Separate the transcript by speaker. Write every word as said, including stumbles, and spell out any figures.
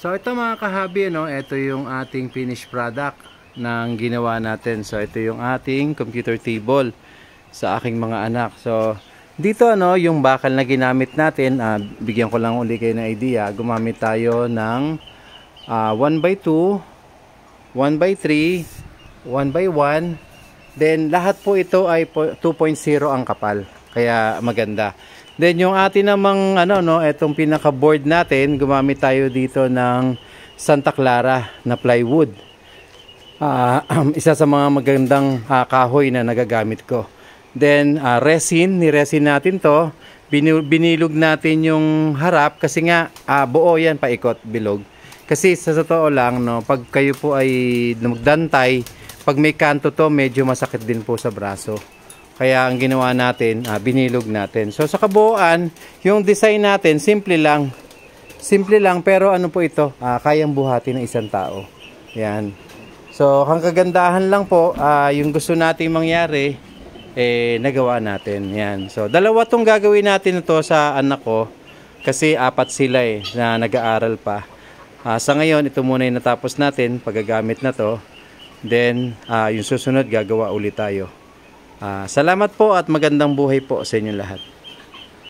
Speaker 1: So ito mga kahabi, no, ito yung ating finished product ng ginawa natin. So ito yung ating computer table sa aking mga anak. So dito ano, yung bakal na ginamit natin, uh, bigyan ko lang uli kayo ng idea. Gumamit tayo ng uh, one by two, one by three, one by one. Then lahat po ito ay two point zero ang kapal. Kaya maganda. Then yung atin namang ano no, etong pinaka board natin, gumamit tayo dito ng Santa Clara na plywood. Uh, isa sa mga magandang uh, kahoy na nagagamit ko. Then uh, resin, ni resin natin to. Binilog natin yung harap kasi nga uh, buo yan paikot bilog. Kasi sa totoo lang no, pag kayo po ay magdantay, pag may kanto to medyo masakit din po sa braso. Kaya ang ginawa natin, uh, binilog natin. So sa kabuuan, yung design natin, simple lang. Simple lang, pero ano po ito, uh, kayang buhatin ng isang tao. Yan. So ang kagandahan lang po, uh, yung gusto nating mangyari, eh, nagawa natin. Yan. So dalawa tong gagawin natin ito sa anak ko, kasi apat sila eh, na nag-aaral pa. Uh, sa ngayon, ito muna yung natapos natin, paggagamit na to. Then, uh, yung susunod, gagawa ulit tayo. Uh, salamat po at magandang buhay po sa inyo lahat.